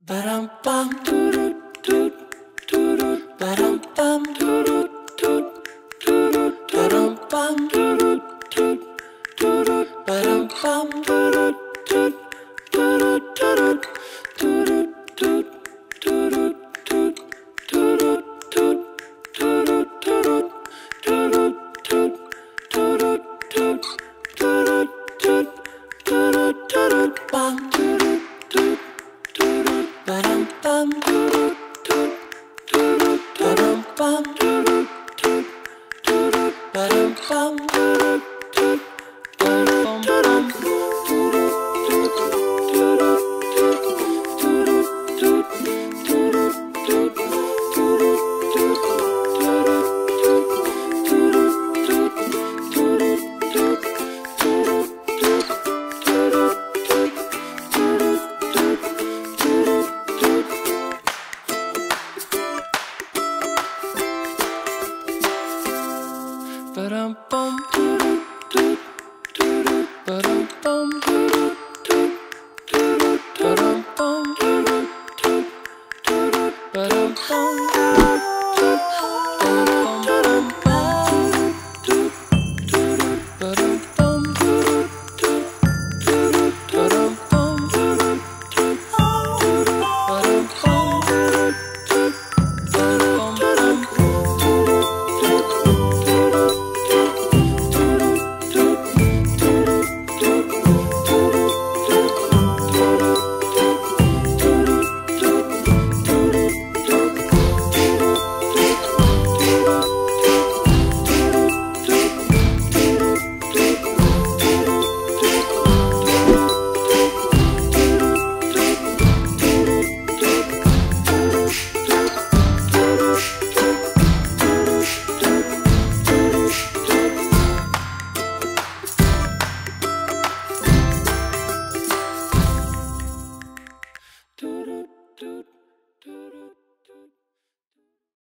Param pam turut tut turut param pam turut tut turut param pam turut tut turut param pam turut tut turut turut turut tut turut tut turut tut turut turut turut tut turut tut turut tut turut turut pam turut tut turut param pam turut tut turut param pam turut tut turut param pam turut